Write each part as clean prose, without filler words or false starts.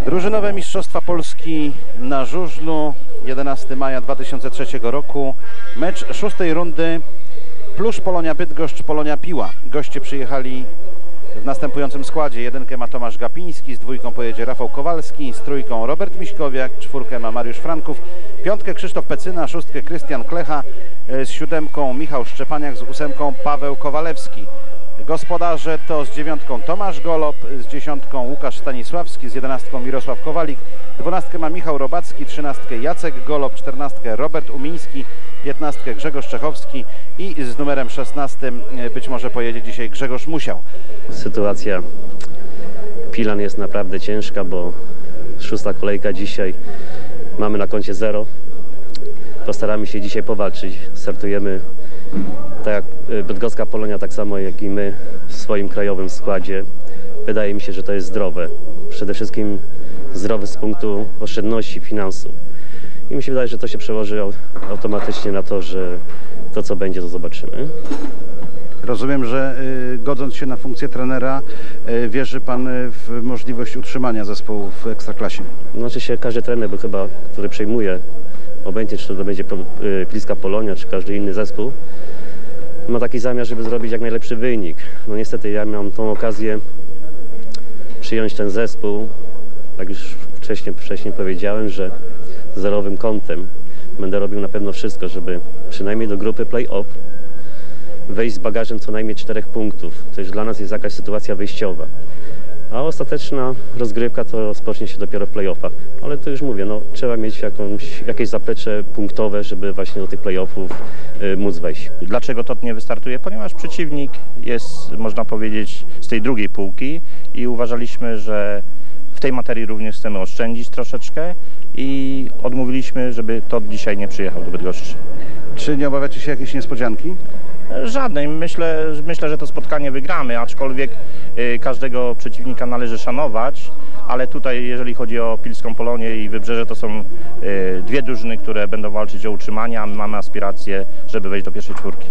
Drużynowe Mistrzostwa Polski na żużlu, 11 maja 2003 roku. Mecz szóstej rundy Plusz Polonia Bydgoszcz, Polonia Piła. Goście przyjechali w następującym składzie. Jedynkę ma Tomasz Gapiński, z dwójką pojedzie Rafał Kowalski, z trójką Robert Miśkowiak, czwórkę ma Mariusz Franków, piątkę Krzysztof Pecyna, szóstkę Krystian Klecha, z siódemką Michał Szczepaniak, z ósemką Paweł Kowalewski. Gospodarze to z dziewiątką Tomasz Golob, z dziesiątką Łukasz Stanisławski, z 11 Mirosław Kowalik, 12 ma Michał Robacki, 13 Jacek Golob, 14 Robert Umiński, 15 Grzegorz Czechowski i z numerem 16 być może pojedzie dzisiaj Grzegorz Musiał. Sytuacja Pilan jest naprawdę ciężka, bo szósta kolejka dzisiaj, mamy na koncie 0. Postaramy się dzisiaj powalczyć. Startujemy tak jak bydgoska Polonia, tak samo jak i my w swoim krajowym składzie. Wydaje mi się, że to jest zdrowe. Przede wszystkim zdrowe z punktu oszczędności finansów. I mi się wydaje, że to się przełoży automatycznie na to, że to co będzie, to zobaczymy. Rozumiem, że godząc się na funkcję trenera, wierzy Pan w możliwość utrzymania zespołu w Ekstraklasie? Znaczy się każdy trener, bo chyba, który przejmuje, obojętnie czy to będzie Pilska Polonia, czy każdy inny zespół, ma taki zamiar, żeby zrobić jak najlepszy wynik. No niestety ja miałem tą okazję przyjąć ten zespół, tak już wcześniej powiedziałem, że zerowym kątem będę robił na pewno wszystko, żeby przynajmniej do grupy play-off wejść z bagażem co najmniej 4 punktów. To już dla nas jest jakaś sytuacja wyjściowa. A ostateczna rozgrywka to rozpocznie się dopiero w play-offach. Ale to już mówię, no, trzeba mieć jakieś zaplecze punktowe, żeby właśnie do tych play-offów móc wejść. Dlaczego TOT nie wystartuje? Ponieważ przeciwnik jest, można powiedzieć, z tej drugiej półki i uważaliśmy, że w tej materii również chcemy oszczędzić troszeczkę i odmówiliśmy, żeby TOT dzisiaj nie przyjechał do Bydgoszczy. Czy nie obawiacie się jakiejś niespodzianki? Żadnej. Myślę, że to spotkanie wygramy, aczkolwiek każdego przeciwnika należy szanować, ale tutaj jeżeli chodzi o Pilską Polonię i Wybrzeże, to są dwie drużyny, które będą walczyć o utrzymanie, a my mamy aspiracje, żeby wejść do pierwszej czwórki.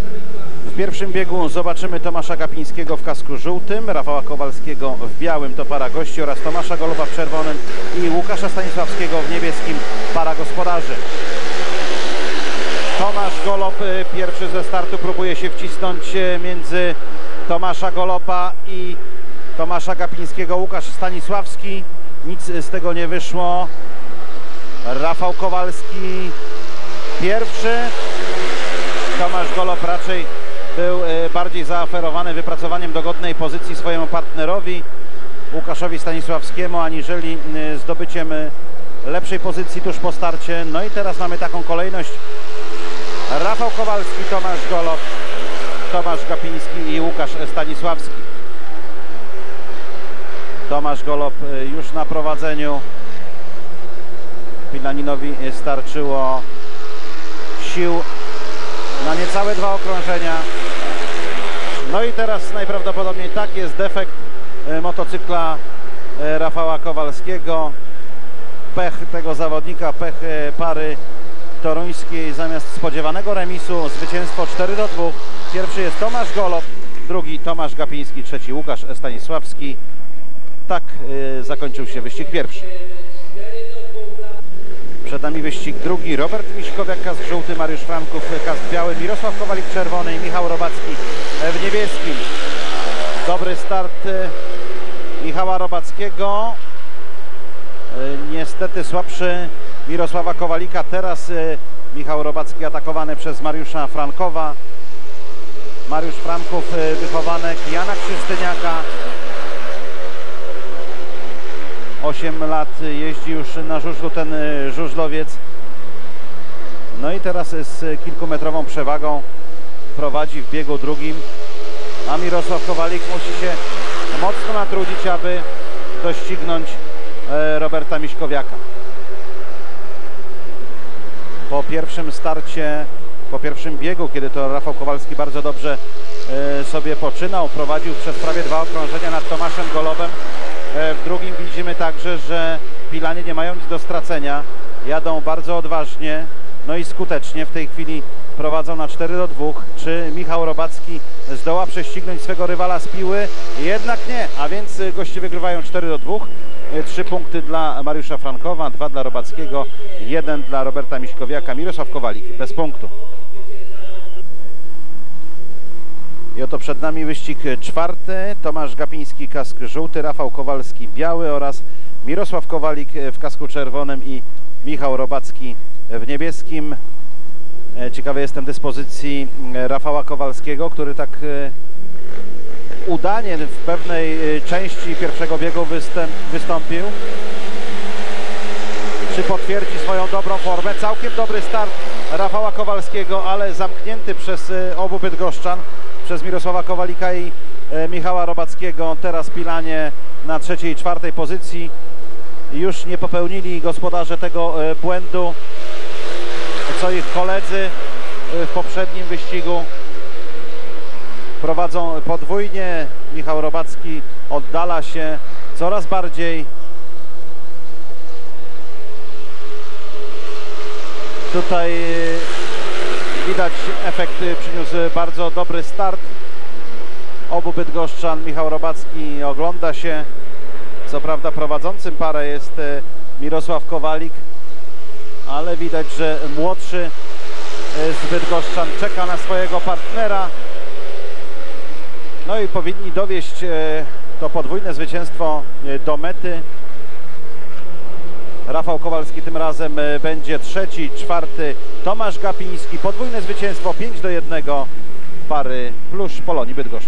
W pierwszym biegu zobaczymy Tomasza Gapińskiego w kasku żółtym, Rafała Kowalskiego w białym, to para gości, oraz Tomasza Goloba w czerwonym i Łukasza Stanisławskiego w niebieskim, para gospodarzy. Tomasz Golob pierwszy ze startu próbuje się wcisnąć między Tomasza Goloba i Tomasza Gapińskiego. Łukasz Stanisławski, nic z tego nie wyszło. Rafał Kowalski pierwszy. Tomasz Golob raczej był bardziej zaoferowany wypracowaniem dogodnej pozycji swojemu partnerowi Łukaszowi Stanisławskiemu, aniżeli zdobyciem lepszej pozycji tuż po starcie. No i teraz mamy taką kolejność: Rafał Kowalski, Tomasz Golob, Tomasz Gapiński i Łukasz Stanisławski. Tomasz Golob już na prowadzeniu. Pilaninowi starczyło sił na niecałe 2 okrążenia. No i teraz najprawdopodobniej tak jest defekt motocykla Rafała Kowalskiego. Pech tego zawodnika, pech pary toruńskiej. Zamiast spodziewanego remisu zwycięstwo 4-2. Pierwszy jest Tomasz Golob, drugi Tomasz Gapiński, trzeci Łukasz Stanisławski. Tak zakończył się wyścig pierwszy. Przed nami wyścig drugi. Robert Miśkowiak, kask żółty, Mariusz Franków, kask biały, Mirosław Kowalik czerwony i Michał Robacki w niebieskim. Dobry start Michała Robackiego. Niestety słabszy Mirosława Kowalika. Teraz Michał Robacki atakowany przez Mariusza Frankowa. Mariusz Franków, wychowanek Jana Krzysztyniaka. 8 lat jeździ już na żużlu ten żużlowiec. No i teraz z kilkumetrową przewagą prowadzi w biegu drugim, a Mirosław Kowalik musi się mocno natrudzić, aby doścignąć Roberta Miśkowiaka. Po pierwszym starcie, po pierwszym biegu, kiedy to Rafał Kowalski bardzo dobrze sobie poczynał, prowadził przez prawie 2 okrążenia nad Tomaszem Golobem. W drugim widzimy także, że Pilanie nie mają nic do stracenia, jadą bardzo odważnie, no i skutecznie. W tej chwili prowadzą na 4-2. Czy Michał Robacki zdoła prześcignąć swego rywala z Piły? Jednak nie, a więc goście wygrywają 4-2. 3 punkty dla Mariusza Frankowa, 2 dla Robackiego, 1 dla Roberta Miśkowiaka. Mirosław Kowalik bez punktu. I oto przed nami wyścig czwarty. Tomasz Gapiński, kask żółty, Rafał Kowalski biały oraz Mirosław Kowalik w kasku czerwonym i Michał Robacki w niebieskim. Ciekawy jestem dyspozycji Rafała Kowalskiego, który tak udanie w pewnej części pierwszego biegu wystąpił. Czy potwierdzi swoją dobrą formę? Całkiem dobry start Rafała Kowalskiego, ale zamknięty przez obu bydgoszczan, przez Mirosława Kowalika i Michała Robackiego. Teraz Pilanie na 3. i 4. pozycji. Już nie popełnili gospodarze tego błędu, co ich koledzy w poprzednim wyścigu. Prowadzą podwójnie. Michał Robacki oddala się coraz bardziej. Tutaj widać efekt, przyniósł bardzo dobry start obu bydgoszczan. Michał Robacki ogląda się. Co prawda prowadzącym parę jest Mirosław Kowalik, ale widać, że młodszy z bydgoszczan czeka na swojego partnera. No i powinni dowieść to podwójne zwycięstwo do mety. Rafał Kowalski tym razem będzie 3., 4. Tomasz Gapiński. Podwójne zwycięstwo 5-1 pary Plusz Polonii Bydgoszcz.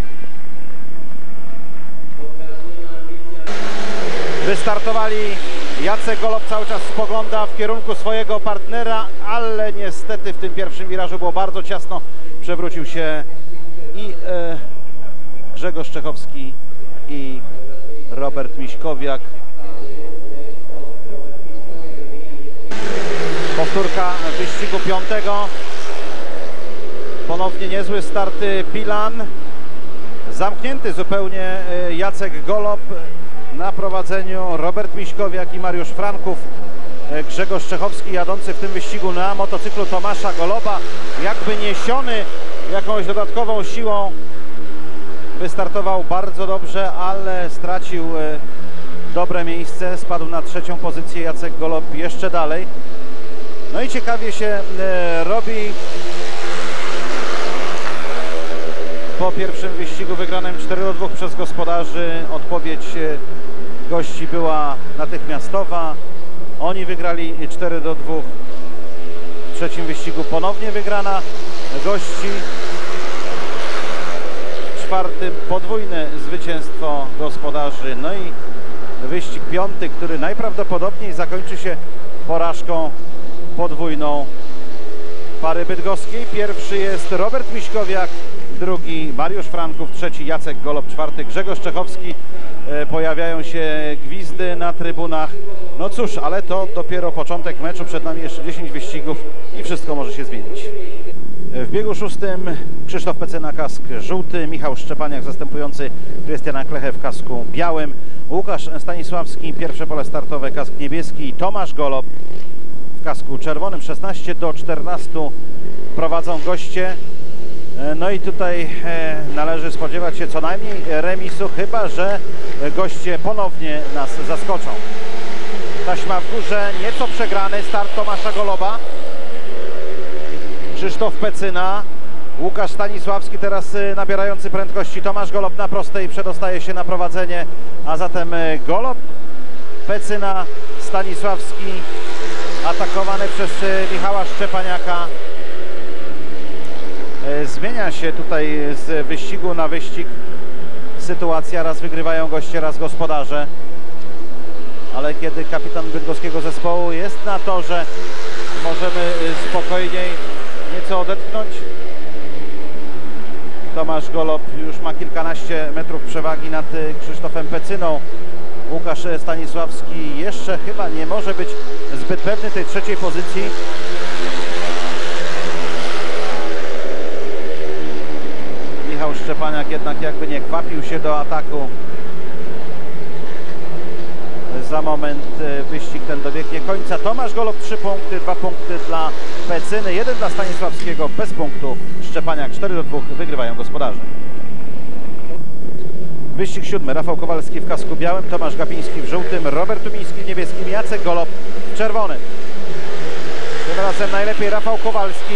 Wystartowali. Jacek Golob cały czas spogląda w kierunku swojego partnera, ale niestety w tym pierwszym wirażu było bardzo ciasno. Przewrócił się i Grzegorz Czechowski i Robert Miśkowiak. Powtórka wyścigu 5. Ponownie niezły start Pilan. Zamknięty zupełnie Jacek Golob. Na prowadzeniu Robert Miśkowiak i Mariusz Franków. Grzegorz Czechowski jadący w tym wyścigu na motocyklu Tomasza Goloba, jakby niesiony jakąś dodatkową siłą. Wystartował bardzo dobrze, ale stracił dobre miejsce. Spadł na 3. pozycję Jacek Golob jeszcze dalej. No i ciekawie się robi po pierwszym wyścigu wygranym 4-2 przez gospodarzy. Odpowiedź gości była natychmiastowa. Oni wygrali 4-2. W 3. wyścigu ponownie wygrana gości. W 4. podwójne zwycięstwo gospodarzy. No i wyścig 5., który najprawdopodobniej zakończy się porażką podwójną pary bydgoskiej. Pierwszy jest Robert Miśkowiak, 2. Mariusz Franków, 3. Jacek Golob, 4. Grzegorz Czechowski. Pojawiają się gwizdy na trybunach. No cóż, ale to dopiero początek meczu, przed nami jeszcze 10 wyścigów i wszystko może się zmienić. W biegu 6. Krzysztof Pecyna, kask żółty, Michał Szczepaniak zastępujący Krystiana Klechę w kasku białym, Łukasz Stanisławski, pierwsze pole startowe, kask niebieski, i Tomasz Golob w kasku czerwonym. 16-14 prowadzą goście. No i tutaj należy spodziewać się co najmniej remisu, chyba że goście ponownie nas zaskoczą. Taśma w górze, nieco przegrany start Tomasza Goloba. Krzysztof Pecyna, Łukasz Stanisławski teraz nabierający prędkości. Tomasz Golob na prostej przedostaje się na prowadzenie, a zatem Golob, Pecyna, Stanisławski atakowany przez Michała Szczepaniaka. Zmienia się tutaj z wyścigu na wyścig sytuacja. Raz wygrywają goście, raz gospodarze. Ale kiedy kapitan bydgoskiego zespołu jest na torze, możemy spokojniej nieco odetchnąć. Tomasz Golob już ma kilkanaście metrów przewagi nad Krzysztofem Pecyną. Łukasz Stanisławski jeszcze chyba nie może być zbyt pewny tej 3. pozycji. Michał Szczepaniak jednak jakby nie kwapił się do ataku. Za moment wyścig ten dobiegnie końca. Tomasz Golob 3 punkty, 2 punkty dla Pecyny, 1 dla Stanisławskiego, bez punktu Szczepaniak. 4-2 wygrywają gospodarze. Wyścig 7. Rafał Kowalski w kasku białym, Tomasz Gapiński w żółtym, Robert Tumiński w niebieskim, Jacek Golob w czerwonym. Tym razem najlepiej Rafał Kowalski.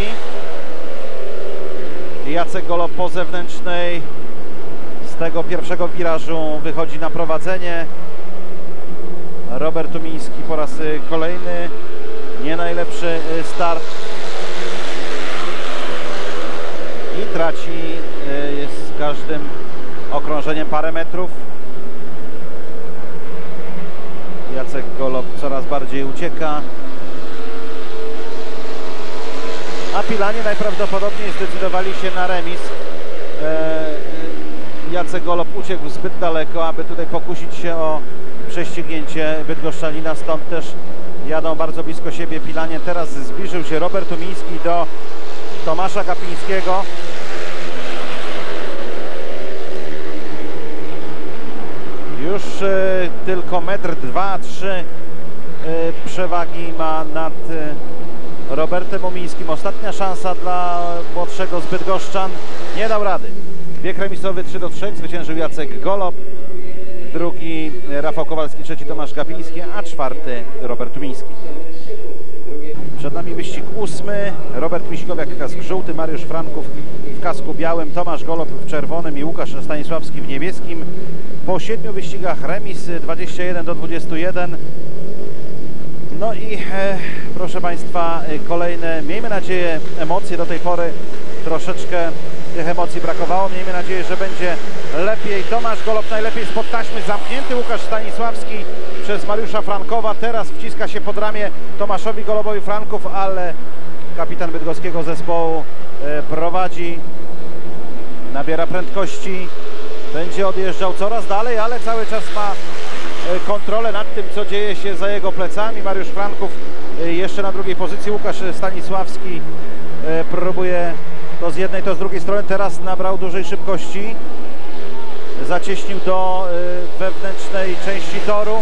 Jacek Golob po zewnętrznej z tego pierwszego wirażu wychodzi na prowadzenie. Robert Tumiński po raz kolejny nie najlepszy start i traci z każdym okrążeniem parę metrów. Jacek Golob coraz bardziej ucieka, a Pilanie najprawdopodobniej zdecydowali się na remis. Jacek Golob uciekł zbyt daleko, aby tutaj pokusić się o prześcignięcie bydgoszczanina, stąd też jadą bardzo blisko siebie Pilanie. Teraz zbliżył się Robert Tumiński do Tomasza Gapińskiego. Już tylko 1,2 m, 3 przewagi ma nad Robertem Umińskim. Ostatnia szansa dla młodszego z Bydgoszczan. Nie dał rady. Bieg remisowy 3-3. Zwyciężył Jacek Golob. Drugi Rafał Kowalski, trzeci Tomasz Gapiński, a czwarty Robert Tumiński. Przed nami wyścig 8. Robert Miśkowiak, kask żółty, Mariusz Franków w kasku białym, Tomasz Golob w czerwonym i Łukasz Stanisławski w niebieskim. Po 7 wyścigach remis 21-21. No i proszę Państwa, kolejne, miejmy nadzieję, emocje. Do tej pory troszeczkę tych emocji brakowało. Miejmy nadzieję, że będzie lepiej. Tomasz Golob najlepiej spod taśmy, zamknięty Łukasz Stanisławski przez Mariusza Frankowa. Teraz wciska się pod ramię Tomaszowi Golobowi Franków, ale kapitan bydgoskiego zespołu prowadzi, nabiera prędkości, będzie odjeżdżał coraz dalej, ale cały czas ma kontrolę nad tym, co dzieje się za jego plecami. Mariusz Franków jeszcze na drugiej pozycji, Łukasz Stanisławski próbuje to z jednej, to z drugiej strony. Teraz nabrał dużej szybkości, zacieśnił do wewnętrznej części toru.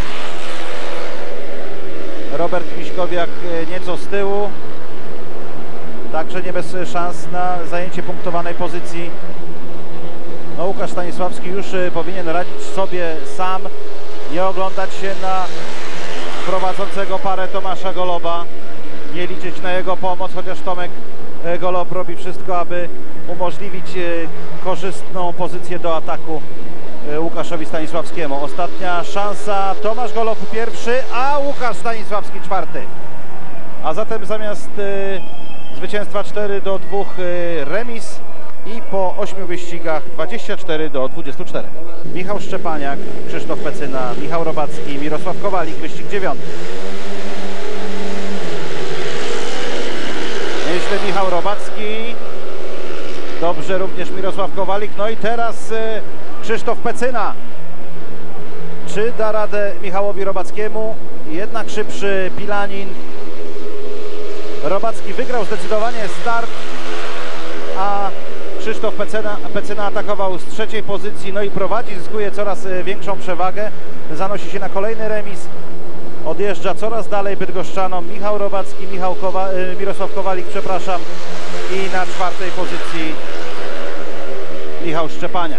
Robert Miśkowiak nieco z tyłu, także nie bez szans na zajęcie punktowanej pozycji. No, Łukasz Stanisławski już powinien radzić sobie sam, nie oglądać się na prowadzącego parę Tomasza Goloba, nie liczyć na jego pomoc, chociaż Tomek Golob robi wszystko, aby umożliwić korzystną pozycję do ataku Łukaszowi Stanisławskiemu. Ostatnia szansa, Tomasz Golob pierwszy, a Łukasz Stanisławski czwarty. A zatem zamiast zwycięstwa 4-2 remis i po 8 wyścigach 24-24. Michał Szczepaniak, Krzysztof Pecyna, Michał Robacki, Mirosław Kowalik, wyścig 9. Nieźle Michał Robacki, dobrze również Mirosław Kowalik. No i teraz Krzysztof Pecyna. Czy da radę Michałowi Robackiemu? Jednak szybszy Pilanin. Robacki wygrał zdecydowanie start, a Krzysztof Pecyna atakował z trzeciej pozycji, no i prowadzi, zyskuje coraz większą przewagę, zanosi się na kolejny remis, odjeżdża coraz dalej bydgoszczanom Michał Robacki, Mirosław Kowalik, przepraszam, i na czwartej pozycji Michał Szczepaniak.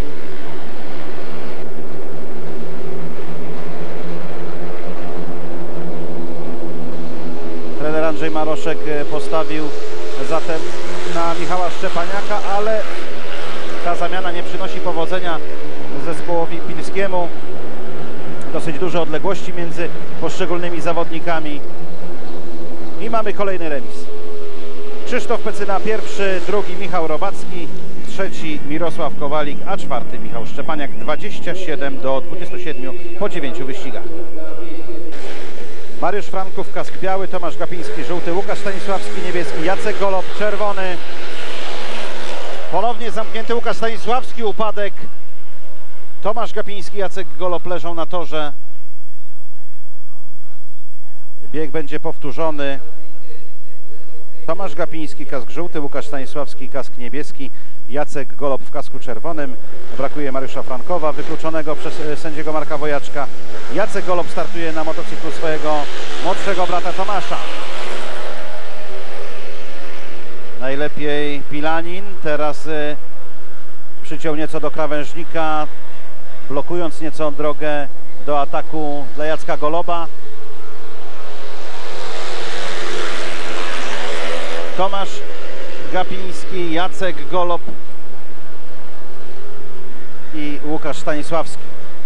Trener Andrzej Maroszek postawił zatem na Michała Szczepaniaka, ale ta zamiana nie przynosi powodzenia zespołowi pilskiemu. Dosyć duże odległości między poszczególnymi zawodnikami i mamy kolejny remis. Krzysztof Pecyna pierwszy, drugi Michał Robacki, trzeci Mirosław Kowalik, a czwarty Michał Szczepaniak. 27-27 po 9 wyścigach. Mariusz Franków, kask biały, Tomasz Gapiński żółty, Łukasz Stanisławski niebieski, Jacek Golob czerwony. Ponownie zamknięty Łukasz Stanisławski, upadek. Tomasz Gapiński, Jacek Golob leżą na torze. Bieg będzie powtórzony. Tomasz Gapiński, kask żółty, Łukasz Stanisławski, kask niebieski, Jacek Golob w kasku czerwonym. Brakuje Mariusza Frankowa, wykluczonego przez sędziego Marka Wojaczka. Jacek Golob startuje na motocyklu swojego młodszego brata Tomasza. Najlepiej Pilanin, teraz przyciął nieco do krawężnika. blokując nieco drogę do ataku dla Jacka Goloba. Tomasz Gapiński, Jacek Golob i Łukasz Stanisławski.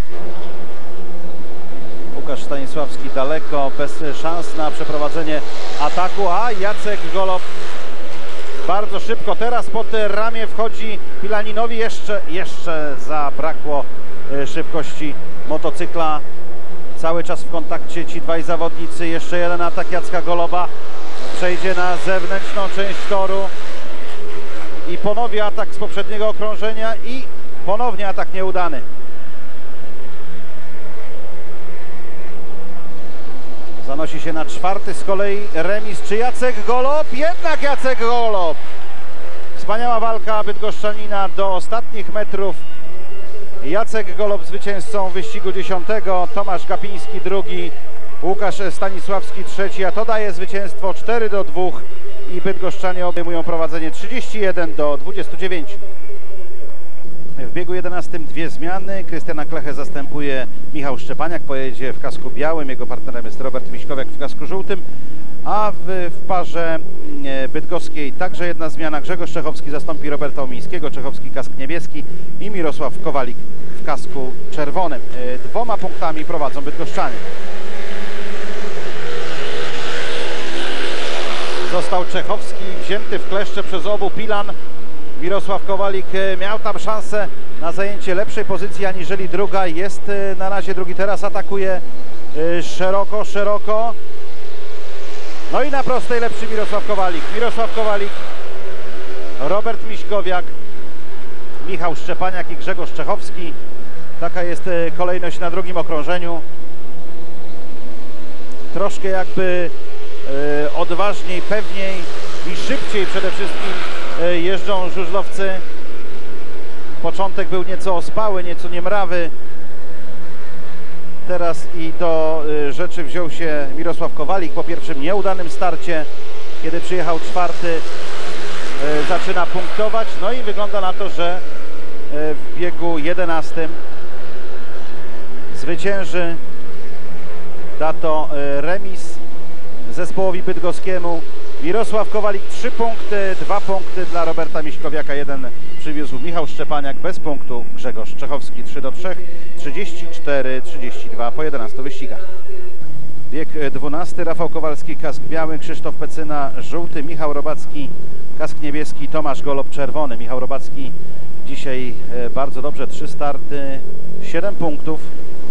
Łukasz Stanisławski daleko, bez szans na przeprowadzenie ataku, a Jacek Golob bardzo szybko. Teraz pod ramię wchodzi Pilaninowi, jeszcze zabrakło szybkości motocykla. Cały czas w kontakcie ci dwaj zawodnicy. Jeszcze jeden atak Jacka Goloba. Przejdzie na zewnętrzną część toru i ponownie atak z poprzedniego okrążenia i ponownie atak nieudany. Zanosi się na czwarty z kolei remis. Czy Jacek Golob? Jednak Jacek Golob! Wspaniała walka bydgoszczanina do ostatnich metrów. Jacek Golob zwycięzcą wyścigu 10, Tomasz Gapiński drugi, Łukasz Stanisławski trzeci, a to daje zwycięstwo 4-2 i bydgoszczanie obejmują prowadzenie 31-29. W biegu 11 dwie zmiany. Krystiana Klechę zastępuje Michał Szczepaniak, pojedzie w kasku białym, jego partnerem jest Robert Miśkowiak w kasku żółtym, a w parze bydgoskiej także jedna zmiana. Grzegorz Czechowski zastąpi Roberta Omińskiego, Czechowski kask niebieski i Mirosław Kowalik w kasku czerwonym. 2 punktami prowadzą bydgoszczanie. Został Czechowski wzięty w kleszcze przez obu Pilan. Mirosław Kowalik miał tam szansę na zajęcie lepszej pozycji aniżeli druga. Jest na razie drugi, teraz atakuje szeroko. No i na prostej lepszy Mirosław Kowalik. Mirosław Kowalik, Robert Miśkowiak, Michał Szczepaniak i Grzegorz Czechowski. Taka jest kolejność na drugim okrążeniu. Troszkę jakby odważniej, pewniej i szybciej przede wszystkim jeżdżą żużlowcy. Początek był nieco ospały, nieco niemrawy. Teraz i do rzeczy wziął się Mirosław Kowalik po pierwszym nieudanym starcie. Kiedy przyjechał czwarty, zaczyna punktować. No i wygląda na to, że w biegu 11 zwycięży. Da to remis zespołowi bydgoskiemu. Mirosław Kowalik 3 punkty, 2 punkty dla Roberta Miśkowiaka, 1 przywiózł Michał Szczepaniak, bez punktu Grzegorz Czechowski. 3-3, 34-32 po 11 wyścigach. Bieg 12, Rafał Kowalski, kask biały, Krzysztof Pecyna żółty, Michał Robacki, kask niebieski, Tomasz Golob czerwony. Michał Robacki dzisiaj bardzo dobrze, 3 starty, 7 punktów.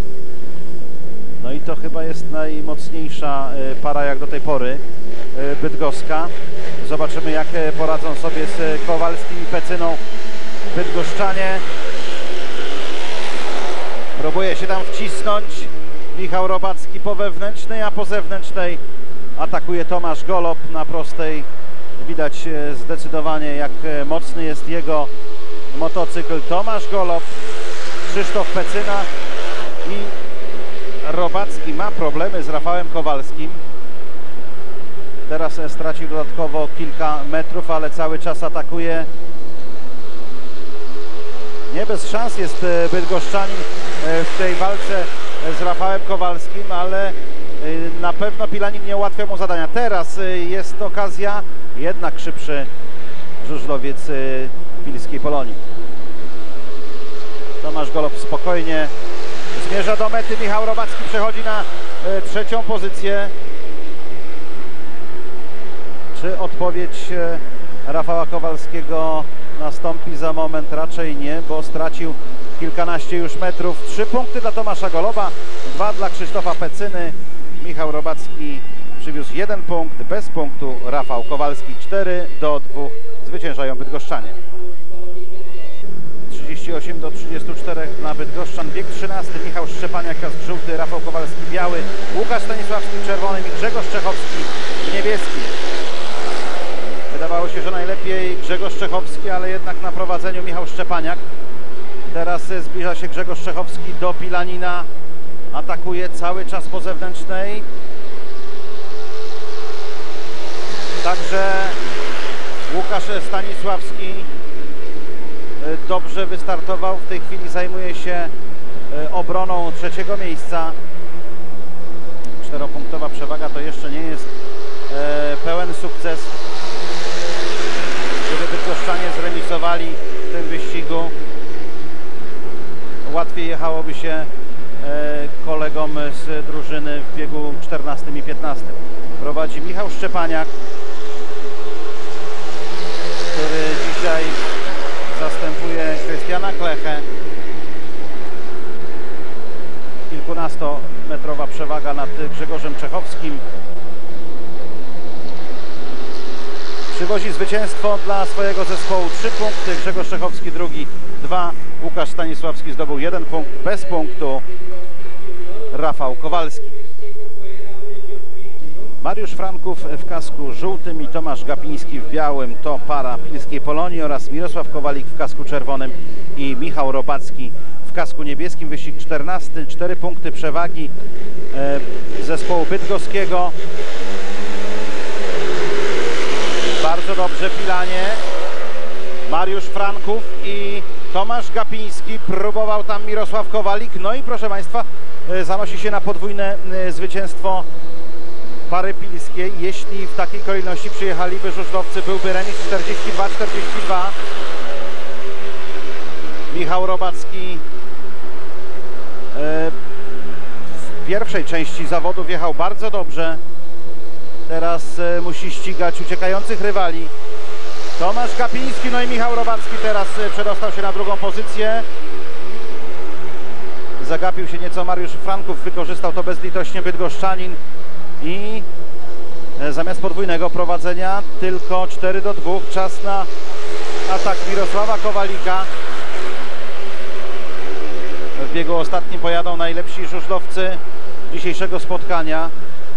No i to chyba jest najmocniejsza para jak do tej pory bydgoska. Zobaczymy, jak poradzą sobie z Kowalskim i Pecyną bydgoszczanie. Próbuje się tam wcisnąć Michał Robacki po wewnętrznej, a po zewnętrznej atakuje Tomasz Golob. Na prostej widać zdecydowanie, jak mocny jest jego motocykl. Tomasz Golob, Krzysztof Pecyna i Robacki ma problemy z Rafałem Kowalskim. Teraz stracił dodatkowo kilka metrów, ale cały czas atakuje. Nie bez szans jest bydgoszczanin w tej walce z Rafałem Kowalskim, ale na pewno Pilanin nie ułatwia mu zadania. Teraz jest okazja, jednak szybszy żużlowiec pilskiej Polonii. Tomasz Golob spokojnie zmierza do mety. Michał Robacki przechodzi na trzecią pozycję. Czy odpowiedź Rafała Kowalskiego nastąpi za moment? Raczej nie, bo stracił kilkanaście już metrów. 3 punkty dla Tomasza Goloba, 2 dla Krzysztofa Pecyny. Michał Robacki przywiózł 1 punkt, bez punktu Rafał Kowalski. 4-2 zwyciężają bydgoszczanie. 38-34 dla bydgoszczan. Bieg 13, Michał Szczepaniak, kask żółty, Rafał Kowalski biały, Łukasz Stanisławski czerwony i Grzegorz Czechowski niebieski. Wydawało się, że najlepiej Grzegorz Czechowski, ale jednak na prowadzeniu Michał Szczepaniak. Teraz zbliża się Grzegorz Czechowski do Pilanina. Atakuje cały czas po zewnętrznej. Także Łukasz Stanisławski dobrze wystartował. W tej chwili zajmuje się obroną trzeciego miejsca. 4-punktowa przewaga to jeszcze nie jest pełen sukces. Gdyby bydgoszczanie zremisowali w tym wyścigu, łatwiej jechałoby się kolegom z drużyny w biegu 14 i 15. Prowadzi Michał Szczepaniak, który dzisiaj zastępuje Krystiana Klechę. Kilkunastometrowa przewaga nad Grzegorzem Czechowskim. Przywozi zwycięstwo dla swojego zespołu. 3 punkty, Grzegorz Czechowski drugi, 2. Łukasz Stanisławski zdobył 1 punkt, bez punktu Rafał Kowalski. Mariusz Franków w kasku żółtym i Tomasz Gapiński w białym to para Pilskiej Polonii oraz Mirosław Kowalik w kasku czerwonym i Michał Robacki w kasku niebieskim. Wyścig 14, 4 punkty przewagi zespołu bydgoskiego. Bardzo dobrze pilanie. Mariusz Franków i Tomasz Gapiński, próbował tam Mirosław Kowalik. No i proszę Państwa, zanosi się na podwójne zwycięstwo pary pilskiej. Jeśli w takiej kolejności przyjechaliby żużlowcy, byłby remis 42-42. Michał Robacki w pierwszej części zawodów jechał bardzo dobrze. Teraz musi ścigać uciekających rywali. Tomasz Gapiński, no i Michał Robacki teraz przedostał się na drugą pozycję. Zagapił się nieco Mariusz Franków, wykorzystał to bezlitośnie bydgoszczanin i zamiast podwójnego prowadzenia tylko 4-2. Czas na atak Mirosława Kowalika. W biegu ostatnim pojadą najlepsi żużlowcy dzisiejszego spotkania.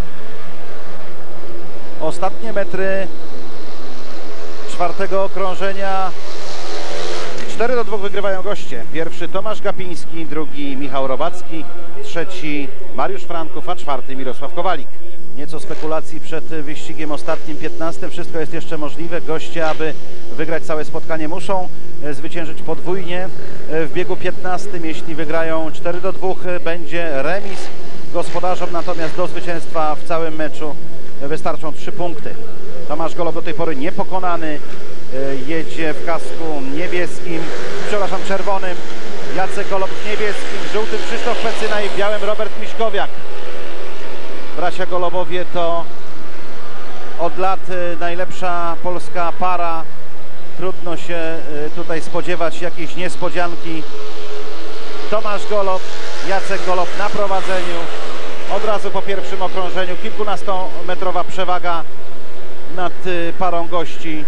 Ostatnie metry czwartego okrążenia. 4-2 wygrywają goście. Pierwszy Tomasz Gapiński, drugi Michał Robacki, trzeci Mariusz Franków, a czwarty Mirosław Kowalik. Nieco spekulacji przed wyścigiem ostatnim 15. Wszystko jest jeszcze możliwe. Goście, aby wygrać całe spotkanie, muszą zwyciężyć podwójnie. W biegu 15, jeśli wygrają 4-2, będzie remis. Gospodarzom natomiast do zwycięstwa w całym meczu wystarczą 3 punkty. Tomasz Golob do tej pory niepokonany. Jedzie w kasku niebieskim, przepraszam, czerwonym Jacek Golob w niebieskim, w żółtym Krzysztof Pecyna i w białym Robert Miśkowiak. Bracia Golobowie to od lat najlepsza polska para. Trudno się tutaj spodziewać jakiejś niespodzianki. Tomasz Golob, Jacek Golob na prowadzeniu. Od razu po pierwszym okrążeniu kilkunastometrowa przewaga nad parą gości.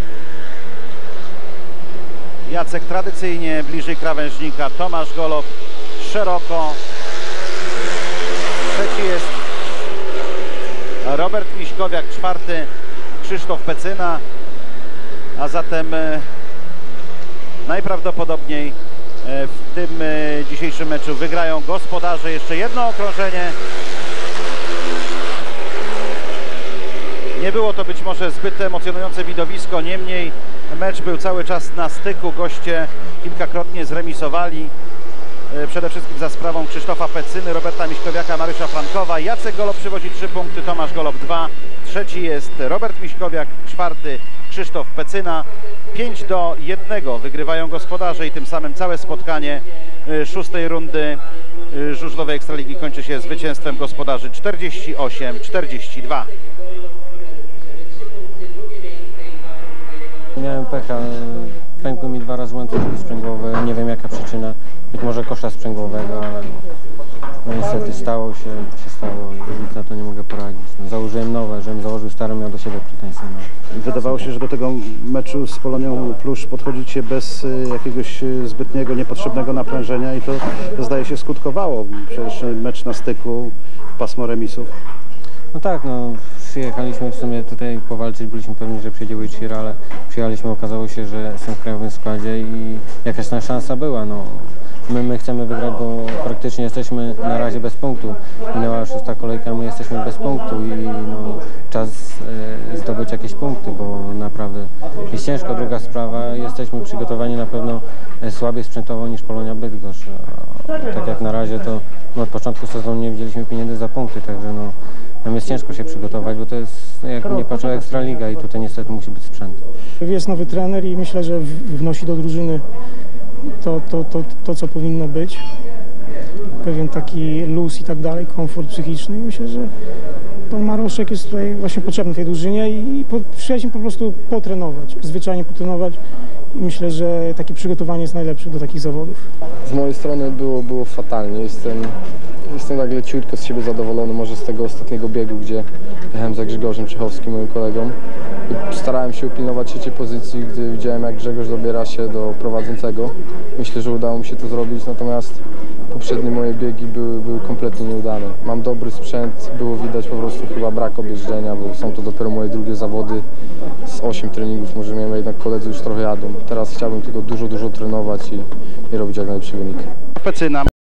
Jacek tradycyjnie bliżej krawężnika, Tomasz Golob szeroko. Trzeci jest Robert Miśkowiak, czwarty Krzysztof Pecyna, a zatem najprawdopodobniej w tym dzisiejszym meczu wygrają gospodarze. Jeszcze jedno okrążenie. Nie było to być może zbyt emocjonujące widowisko, niemniej mecz był cały czas na styku. Goście kilkakrotnie zremisowali. Przede wszystkim za sprawą Krzysztofa Pecyny, Roberta Miśkowiaka, Mariusza Frankowa. Jacek Golob przywozi 3 punkty, Tomasz Golob 2. Trzeci jest Robert Miśkowiak, czwarty Krzysztof Pecyna. 5-1 wygrywają gospodarze i tym samym całe spotkanie szóstej rundy żużlowej Ekstraligi kończy się zwycięstwem gospodarzy 48-42. Miałem pecha, pękły mi 2 razy łańcuszki sprzęgłowe, nie wiem jaka przyczyna, być może kosza sprzęgłowego, ale no niestety stało się i nic na to nie mogę poradzić. No, założyłem nowe, żebym założył stare, miał do siebie pretensje. No. Wydawało się, że do tego meczu z Polonią Plusz podchodzicie bez jakiegoś zbytniego, niepotrzebnego naprężenia i to zdaje się skutkowało. Przecież mecz na styku, pasmo remisów. No tak, no przyjechaliśmy w sumie tutaj powalczyć, byliśmy pewni, że przyjdzie Witcher, ale przyjechaliśmy, okazało się, że są w krajowym składzie i jakaś tam szansa była. No. my chcemy wygrać, bo praktycznie jesteśmy na razie bez punktu. Minęła 6. kolejka, my jesteśmy bez punktu i no, czas zdobyć jakieś punkty, bo naprawdę jest ciężko. Druga sprawa, jesteśmy przygotowani na pewno słabiej sprzętowo niż Polonia Bydgoszcz. Tak jak na razie to od początku sezonu nie widzieliśmy pieniędzy za punkty, także no, nam jest ciężko się przygotować, bo to jest, jak nie patrzę, Ekstraliga i tutaj niestety musi być sprzęt. Jest nowy trener i myślę, że wnosi do drużyny to co powinno być. Pewien taki luz i tak dalej, komfort psychiczny i myślę, że pan Maroszek jest tutaj właśnie potrzebny tej drużynie i przyjechać im po prostu potrenować, zwyczajnie potrenować i myślę, że takie przygotowanie jest najlepsze do takich zawodów. Z mojej strony było fatalnie. Jestem tak leciutko z siebie zadowolony, może z tego ostatniego biegu, gdzie jechałem za Grzegorzem Czechowskim, moim kolegą. I starałem się upilnować trzeciej pozycji, gdy widziałem, jak Grzegorz dobiera się do prowadzącego. Myślę, że udało mi się to zrobić, natomiast poprzednie moje biegi były kompletnie nieudane. Mam dobry sprzęt, było widać po prostu chyba brak objeżdżenia, bo są to dopiero moje drugie zawody. Z 8 treningów może miałem, jednak koledzy już trochę jadą. Teraz chciałbym tylko dużo trenować i robić jak najlepszy wynik. Pecyna.